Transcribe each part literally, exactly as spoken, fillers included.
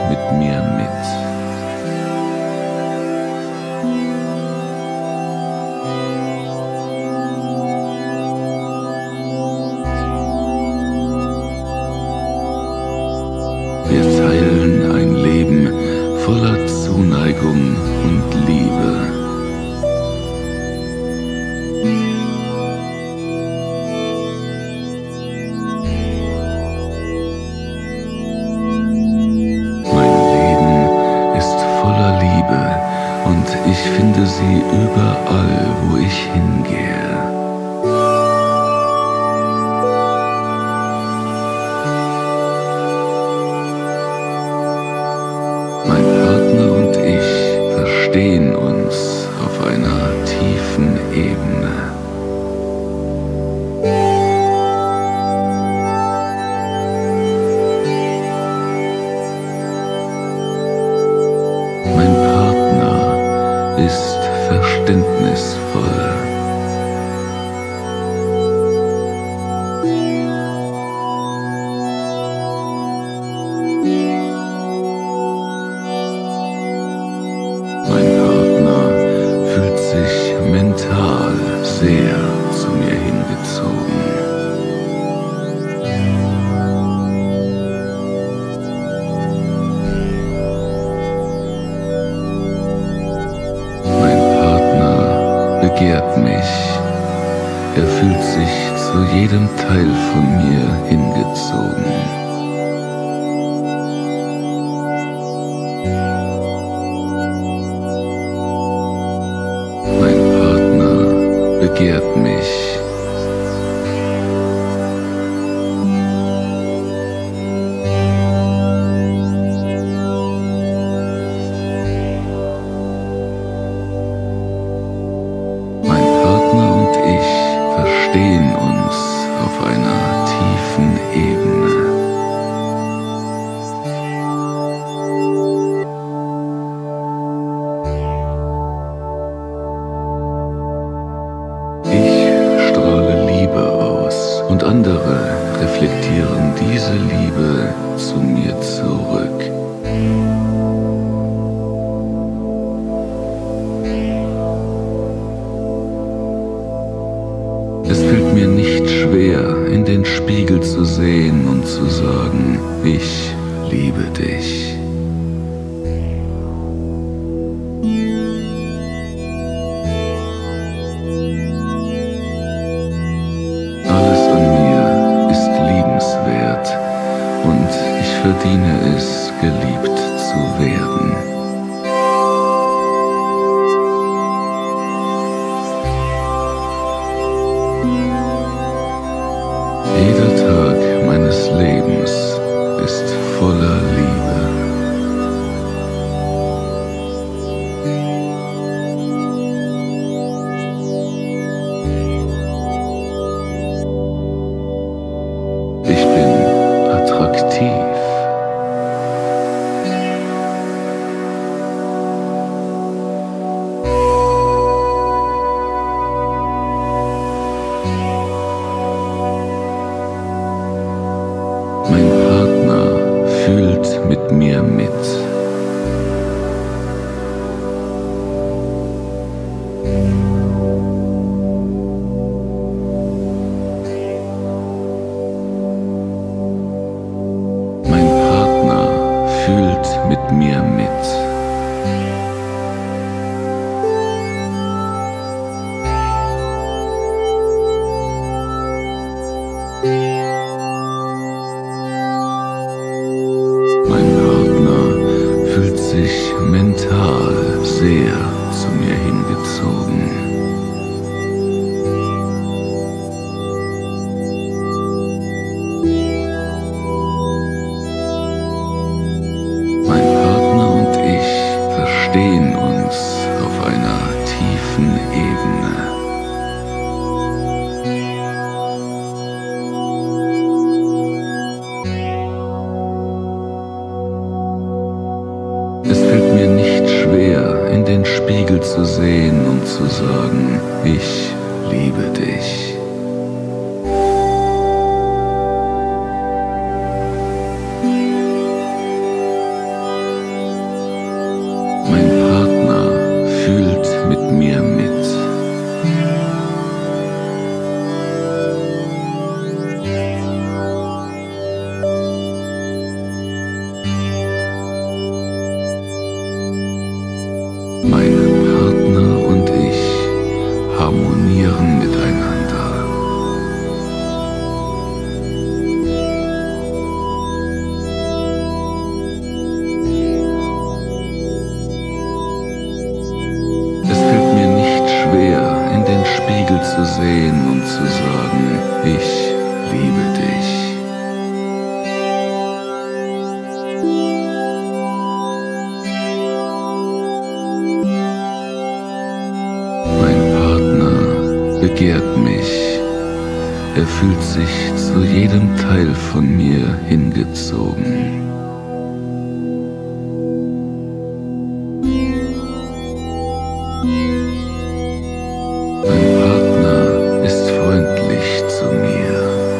mit mir mit. Wir teilen ein Leben voller Zuneigung und Liebe. Mein Leben ist voller Liebe und ich finde sie überall, wo ich hingehe. Mein Partner und ich verstehen uns auf einer tiefen Ebene. Mein Partner ist verständnisvoll. Mein Partner fühlt sich mental sehr zu mir hingezogen. Mein Partner begehrt mich. Er fühlt sich zu jedem Teil von mir hingezogen. Mein Partner begehrt mich. Mein Partner und ich verstehen uns auf einer tiefen Ebene. Ich strahle Liebe aus und andere reflektieren diese Liebe zu mir zurück. Es fällt mir nicht schwer, in den Spiegel zu sehen und zu sagen, ich liebe dich. Alles an mir ist liebenswert und ich verdiene es, geliebt zu werden. Jeder Tag meines Lebens ist voller Liebe. Ich bin attraktiv. Mein Partner fühlt mit mir mit. Mein Partner fühlt mit mir mit. Mein Partner fühlt sich mental sehr zu mir hingezogen. Mein Partner und ich verstehen uns auf einer tiefen Ebene. Es fällt mir nicht schwer, in den Spiegel zu sehen und zu sagen, ich liebe dich. begehrt mich. Er fühlt sich zu jedem Teil von mir hingezogen. Mein Partner ist freundlich zu mir.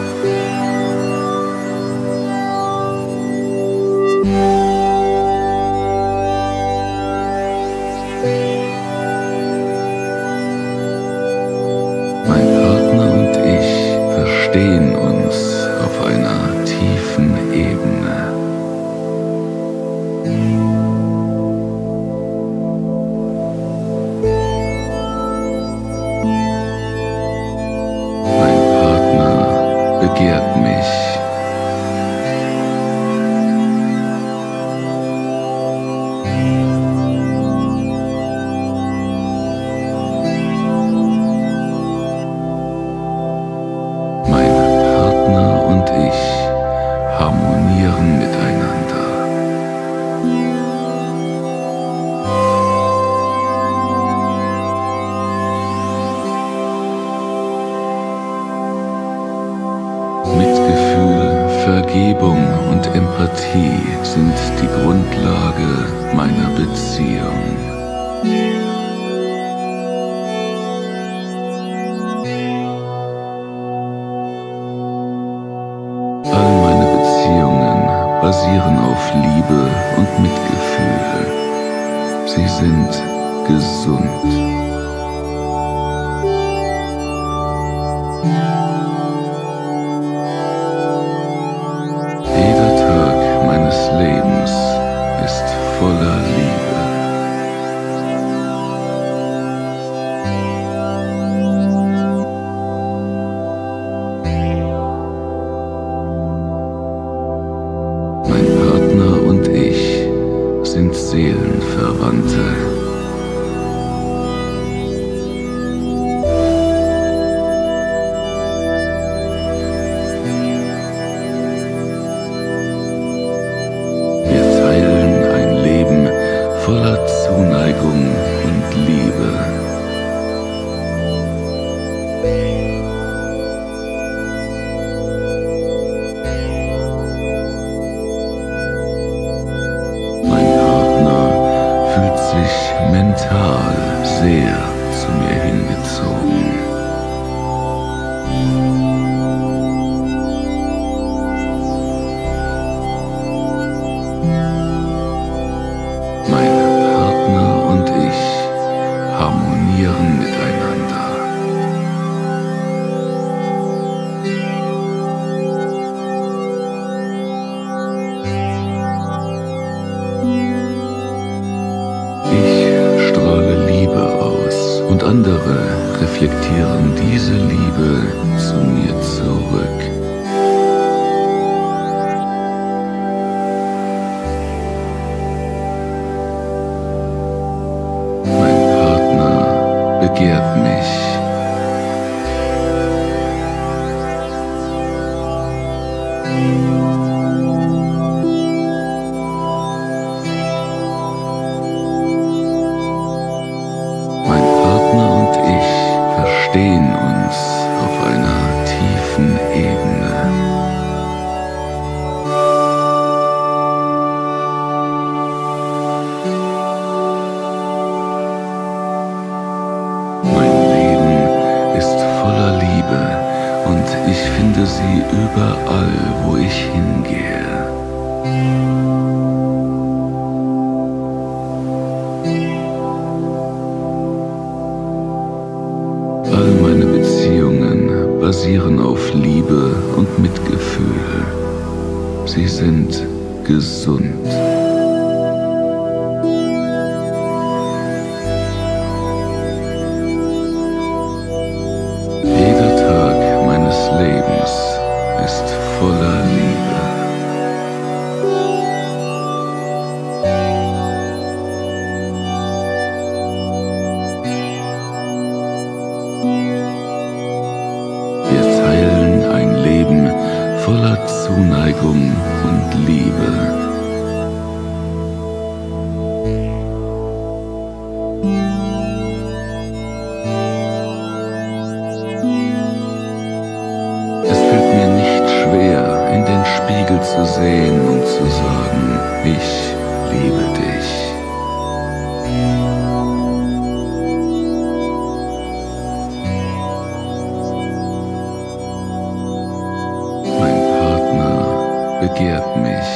Mein Partner und ich verstehen uns auf einer tiefen Ebene. Mein Partner begehrt mich. Mein Partner und ich harmonieren miteinander. Mitgefühl, Vergebung und Empathie sind die Grundlage meiner Beziehung. All meine Beziehungen basieren auf Liebe und Mitgefühl. Sie sind gesund. Jeder Tag meines Lebens ist voller Liebe. Mein Partner und ich sind Seelenverwandte. Wir teilen ein Leben voller Zuneigung und Liebe. Mein Partner fühlt sich mental sehr zu mir hingezogen. Mein Partner und ich harmonieren miteinander. Ich strahle Liebe aus und andere reflektieren diese Liebe zu mir zurück. Mein Partner begehrt mich. Mein Partner und ich verstehen uns auf einer tiefen Ebene. Mein Leben ist voller Liebe und ich finde sie überall, wo ich hingehe. All meine Beziehungen basieren auf Liebe und Mitgefühl. Sie sind gesund. Jeder Tag meines Lebens ist voller Liebe. Wir teilen ein Leben voller Zuneigung und Liebe. zu sehen und zu sagen, ich liebe dich. Mein Partner begehrt mich.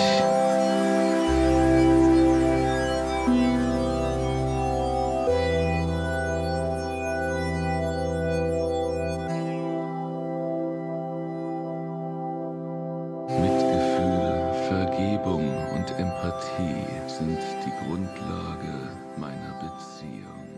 Mitgefühl, Vergebung und Empathie sind die Grundlage meiner Beziehung.